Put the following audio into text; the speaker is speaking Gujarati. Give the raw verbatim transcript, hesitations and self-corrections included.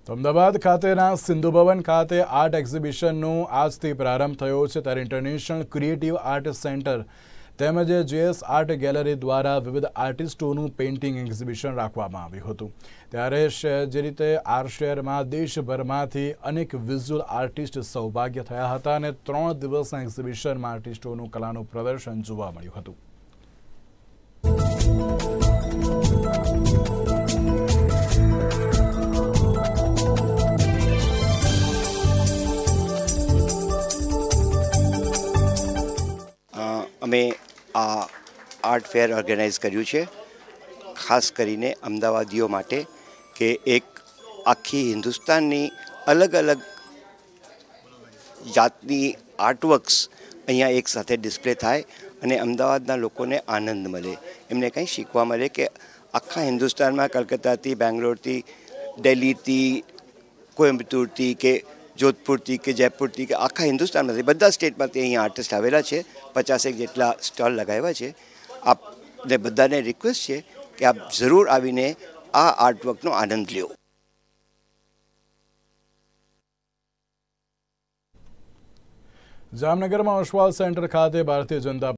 અમદાવાદ ખાતેના સિંધુ ભવન ખાતે આર્ટ એક્ઝિબિશનનું આજથી પ્રારંભ થયો છે ત્યારે ઇન્ટરનેશનલ ક્રિએટિવ આર્ટ સેન્ટર તેમજ જેએસ આર્ટ ગેલેરી દ્વારા વિવિધ આર્ટિસ્ટોનું પેઇન્ટિંગ એક્ઝિબિશન રાખવામાં આવ્યું હતું। ત્યારે જે રીતે આર શહેરમાં દેશભરમાંથી અનેક વિઝ્યુઅલ આર્ટિસ્ટ સૌભાગ્ય થયા હતા અને ત્રણ દિવસના એક્ઝિબિશનમાં આર્ટિસ્ટોનું કલાનું પ્રદર્શન જોવા મળ્યું હતું। અમે આ આર્ટ ફેર ઓર્ગેનાઇઝ કર્યું છે ખાસ કરીને અમદાવાદીઓ માટે કે એક આખી હિન્દુસ્તાનની અલગ અલગ જાતની આર્ટવર્ક્સ અહીંયા એક સાથે ડિસ્પ્લે થાય અને અમદાવાદના લોકોને આનંદ મળે, એમને કંઈ શીખવા મળે કે આખા હિન્દુસ્તાનમાં કલકત્તાથી, બેંગ્લોરથી, દિલ્હીથી, કોયમ્બતુરથી કે જોધપુરથી કે જયપુરથી કે આખા હિન્દુસ્તાનમાંથી બધા સ્ટેટમાંથી અહીંયા આર્ટિસ્ટ આવેલા છે। પચાસેક જેટલા સ્ટોલ લગાવ્યા છે। આપને બધાને રિક્વેસ્ટ છે કે આપ જરૂર આવીને આ આર્ટવર્કનો આનંદ લ્યો। જામનગરમાં ઓશવાલ સેન્ટર ખાતે ભારતીય જનતા